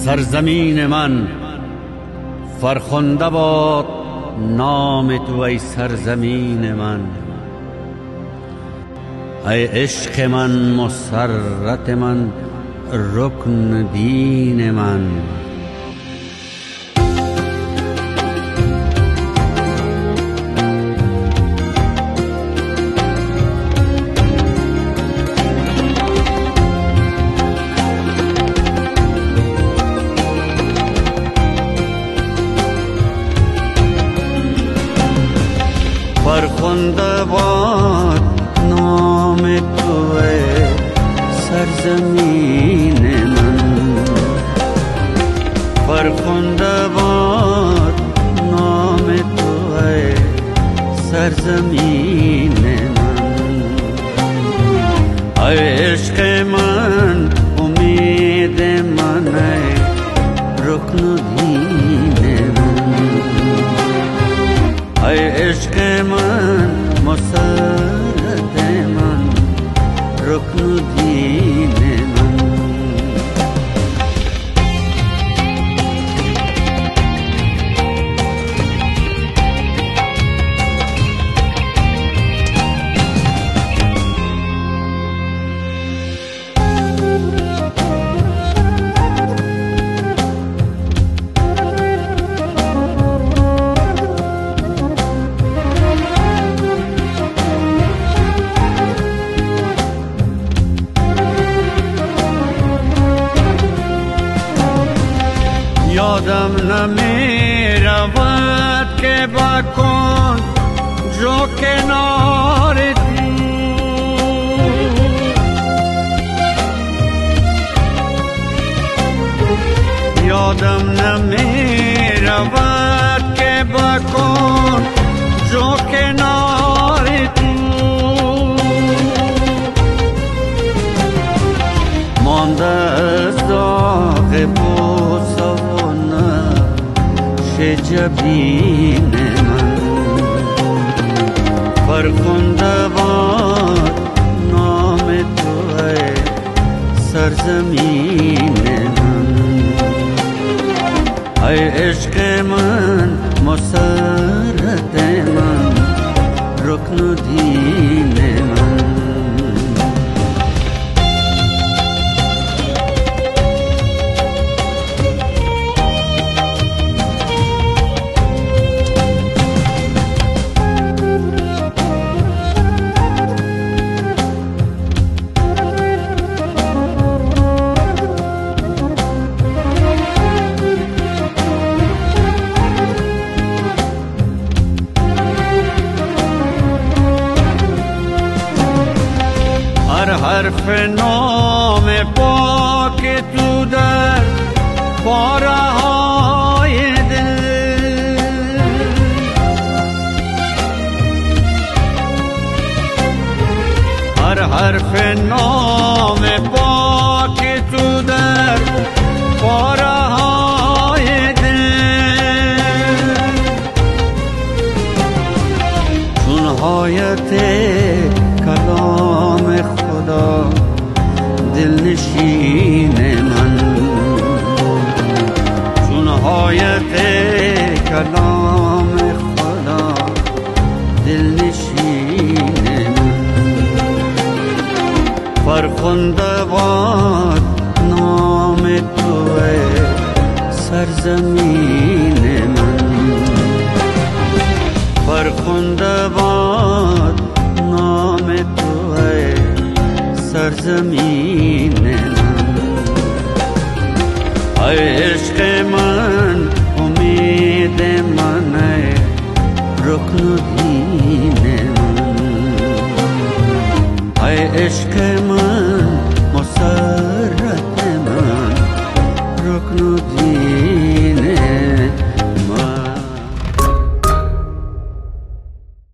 سرزمین من، فرخنده باد نام تو ای سرزمین من. ای عشق من، مسرت من، رکن دین من. فرخنده باد نام تو ای سرزمین من. فرخنده باد نام تو ای سرزمین من. ای عشق من، امید من، ای رکن و دین من. ای عشق من، مسرت من، رکن و دین من. یادم نمی رود که بکن جو کنار تو. یادم نمی رود که بکن جو کنار تو. مانده از داغ بوسه جبین من. فرخنده باد نام تو ای سرزمین من. ای عشق من، مسرت من، رکن و دین من. حرف نام پاک تو در پاره های دل. هر حرف نام پاک تو در پاره های دل. چون حایت کلام خدا دلنشین من. چون حایت کلام خدا دلنشین من. فرخنده باد نام تو ای سرزمین من. فرخنده باد نام تو ای سرزمین من. ای عشق من، امید من، ای رکن و دین من. ای عشق